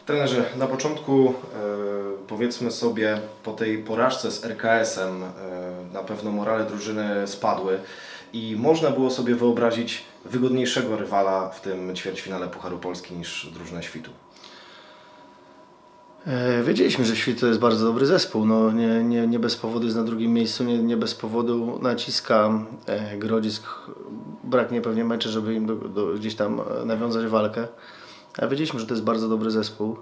Trenerze, na początku powiedzmy sobie, po tej porażce z RKS-em na pewno morale drużyny spadły i można było sobie wyobrazić wygodniejszego rywala w tym ćwierćfinale Pucharu Polski niż drużyna Świtu. Wiedzieliśmy, że Świt to jest bardzo dobry zespół. No, nie bez powodu jest na drugim miejscu, nie bez powodu naciska Grodzisk. Braknie pewnie meczy, żeby im gdzieś tam nawiązać walkę. A wiedzieliśmy, że to jest bardzo dobry zespół.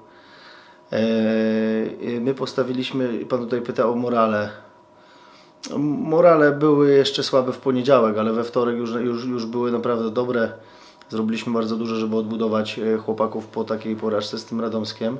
My postawiliśmy, pan tutaj pytał o morale. Morale były jeszcze słabe w poniedziałek, ale we wtorek już były naprawdę dobre. Zrobiliśmy bardzo dużo, żeby odbudować chłopaków po takiej porażce z tym Radomskiem.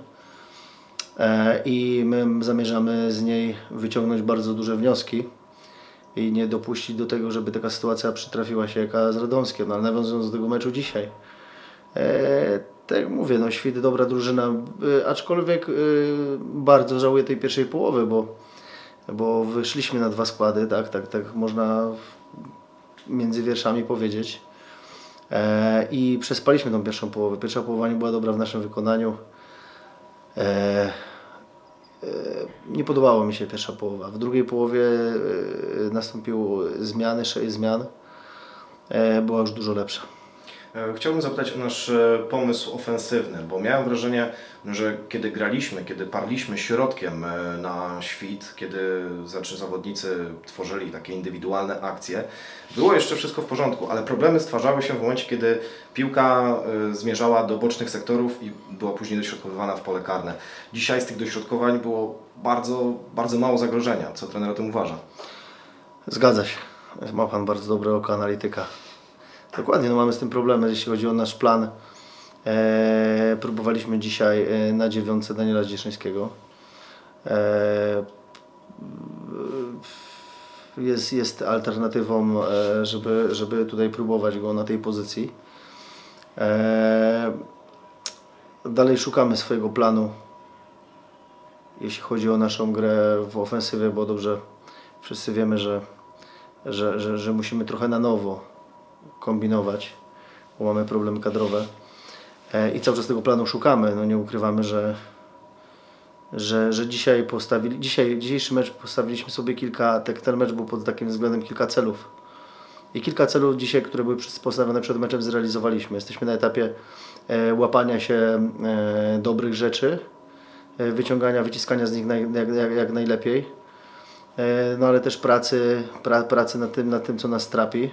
I my zamierzamy z niej wyciągnąć bardzo duże wnioski i nie dopuścić do tego, żeby taka sytuacja przytrafiła się jaka z Radomskiem. No, ale nawiązując do tego meczu dzisiaj, tak jak mówię, no Świt dobra drużyna, aczkolwiek bardzo żałuję tej pierwszej połowy, bo wyszliśmy na dwa składy, tak można między wierszami powiedzieć, i przespaliśmy tą pierwszą połowę. Pierwsza połowa nie była dobra w naszym wykonaniu. Nie podobało mi się pierwsza połowa. W drugiej połowie nastąpiły zmiany, 6 zmian. Była już dużo lepsza. Chciałbym zapytać o nasz pomysł ofensywny, bo miałem wrażenie, że kiedy graliśmy, kiedy parliśmy środkiem na Świt, kiedy zawodnicy tworzyli takie indywidualne akcje, było jeszcze wszystko w porządku, ale problemy stwarzały się w momencie, kiedy piłka zmierzała do bocznych sektorów i była później dośrodkowywana w pole karne. Dzisiaj z tych dośrodkowań było bardzo mało zagrożenia. Co trener o tym uważa? Zgadza się. Ma pan bardzo dobre oko analityka. Dokładnie, no mamy z tym problemy, jeśli chodzi o nasz plan. Próbowaliśmy dzisiaj na 9 Daniela Zdzieszyńskiego. Jest alternatywą, żeby tutaj próbować go na tej pozycji. Dalej szukamy swojego planu, jeśli chodzi o naszą grę w ofensywie, bo dobrze wszyscy wiemy, że musimy trochę na nowo kombinować, bo mamy problemy kadrowe i cały czas tego planu szukamy. No nie ukrywamy, że dzisiejszy mecz postawiliśmy sobie ten mecz był pod takim względem kilka celów. I kilka celów dzisiaj, które były postawione przed meczem, zrealizowaliśmy. Jesteśmy na etapie łapania się dobrych rzeczy, wyciskania z nich jak najlepiej. No ale też pracy nad tym, co nas trapi.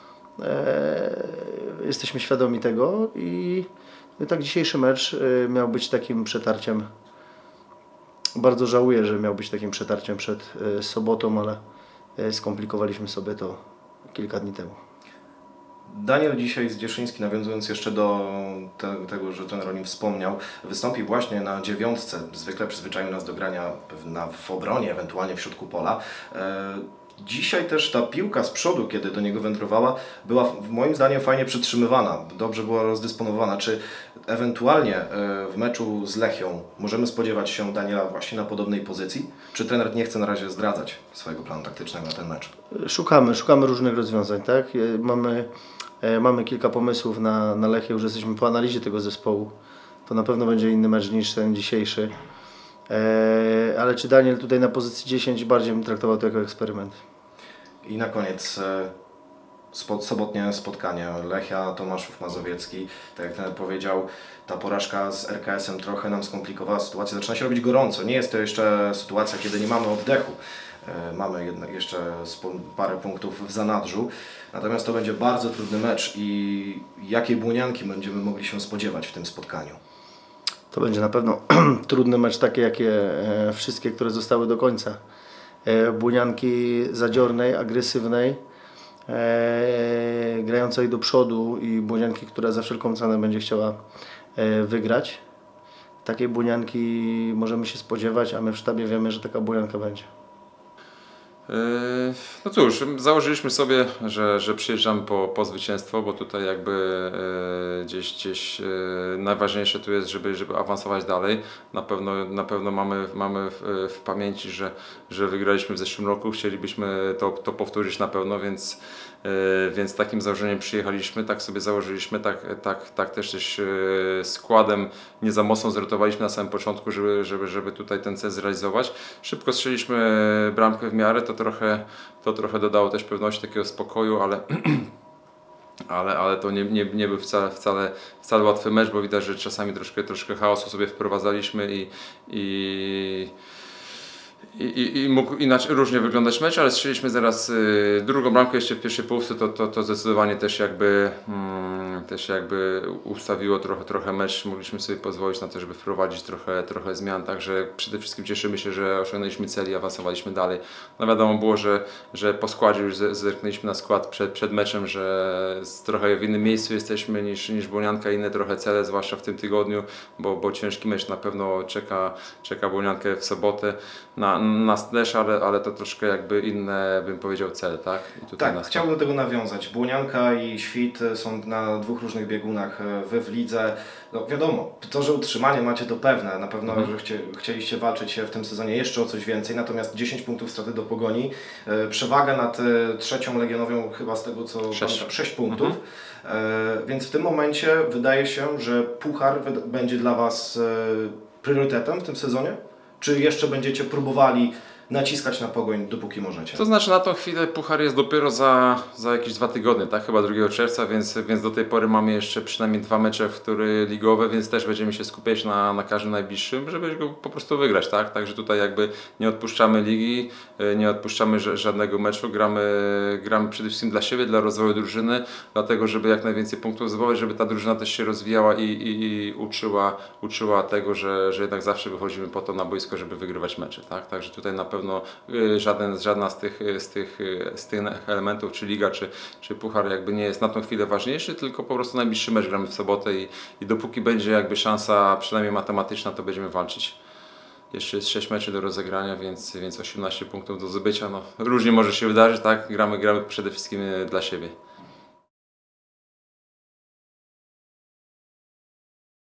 Jesteśmy świadomi tego i tak dzisiejszy mecz miał być takim przetarciem. Bardzo żałuję, że miał być takim przetarciem przed sobotą, ale skomplikowaliśmy sobie to kilka dni temu. Daniel dzisiaj Zdzieszyński, nawiązując jeszcze do tego, że trener o nim wspomniał, wystąpił właśnie na 9. Zwykle przyzwyczaił nas do grania w obronie, ewentualnie w środku pola. Dzisiaj też ta piłka z przodu, kiedy do niego wędrowała, była moim zdaniem fajnie przytrzymywana, dobrze była rozdysponowana. Czy ewentualnie w meczu z Lechią możemy spodziewać się Daniela właśnie na podobnej pozycji? Czy trener nie chce na razie zdradzać swojego planu taktycznego na ten mecz? Szukamy różnych rozwiązań, tak? Mamy kilka pomysłów na Lechię, już jesteśmy po analizie tego zespołu. To na pewno będzie inny mecz niż ten dzisiejszy. Ale czy Daniel tutaj na pozycji 10 bardziej bym traktował to jako eksperyment. I na koniec sobotnie spotkanie Lechia, Tomaszów Mazowiecki. Tak jak trener powiedział, ta porażka z RKS-em trochę nam skomplikowała sytuację. Zaczyna się robić gorąco. Nie jest to jeszcze sytuacja, kiedy nie mamy oddechu. Mamy jednak jeszcze parę punktów w zanadrzu. Natomiast to będzie bardzo trudny mecz i jakie błonianki będziemy mogli się spodziewać w tym spotkaniu? To będzie na pewno trudny mecz, takie jakie wszystkie, które zostały do końca. Błonianki zadziornej, agresywnej, grającej do przodu i błonianki, która za wszelką cenę będzie chciała wygrać. Takiej błonianki możemy się spodziewać, a my w sztabie wiemy, że taka błonianka będzie. No cóż, założyliśmy sobie, że przyjeżdżamy po zwycięstwo, bo tutaj jakby gdzieś najważniejsze tu jest, żeby awansować dalej. Na pewno mamy w pamięci, że wygraliśmy w zeszłym roku, chcielibyśmy to powtórzyć na pewno, więc więc takim założeniem przyjechaliśmy, tak sobie założyliśmy, tak też składem nie za mocno zrotowaliśmy na samym początku, żeby tutaj ten cel zrealizować. Szybko strzeliśmy bramkę w miarę, to trochę dodało też pewności, takiego spokoju, ale to nie był wcale łatwy mecz, bo widać, że czasami troszkę chaosu sobie wprowadzaliśmy i mógł inaczej, różnie wyglądać mecz, ale strzeliśmy zaraz drugą bramkę jeszcze w pierwszej połówce, to zdecydowanie też jakby ustawiło trochę mecz, mogliśmy sobie pozwolić na to, żeby wprowadzić trochę zmian, także przede wszystkim cieszymy się, że osiągnęliśmy cel i awansowaliśmy dalej. No wiadomo było, że po składzie już zerknęliśmy na skład przed meczem, że trochę w innym miejscu jesteśmy niż Błonianka, inne trochę cele, zwłaszcza w tym tygodniu, bo ciężki mecz na pewno czeka Błoniankę w sobotę. Nas też, ale to troszkę jakby inne, bym powiedział, cele, tak? I tutaj Tak, chciałbym do tego nawiązać. Błonianka i Świt są na dwóch różnych biegunach w lidze. No wiadomo, to, że utrzymanie macie, to pewne. Na pewno, że chcieliście walczyć w tym sezonie jeszcze o coś więcej, natomiast 10 punktów straty do Pogoni. Przewaga nad trzecią Legionową, chyba z tego co pamiętam, 6 punktów. Więc w tym momencie wydaje się, że puchar będzie dla Was priorytetem w tym sezonie? Czy jeszcze będziecie próbowali naciskać na Pogoń, dopóki możecie? To znaczy na tą chwilę puchar jest dopiero za jakieś 2 tygodnie, tak? Chyba 2 czerwca, więc do tej pory mamy jeszcze przynajmniej 2 mecze ligowe, więc też będziemy się skupiać na każdym najbliższym, żeby go po prostu wygrać, tak? Także tutaj jakby nie odpuszczamy ligi, nie odpuszczamy żadnego meczu, gramy przede wszystkim dla siebie, dla rozwoju drużyny, dlatego żeby jak najwięcej punktów zdobywać, żeby ta drużyna też się rozwijała i uczyła tego, że jednak zawsze wychodzimy po to na boisko, żeby wygrywać mecze, tak? Także tutaj na pewno żadna z tych elementów, czy liga, czy puchar jakby nie jest na tą chwilę ważniejszy, tylko po prostu najbliższy mecz gramy w sobotę i dopóki będzie jakby szansa przynajmniej matematyczna, to będziemy walczyć. Jeszcze jest 6 meczy do rozegrania, więc 18 punktów do zdobycia. No, różnie może się wydarzyć, tak? Gramy przede wszystkim dla siebie.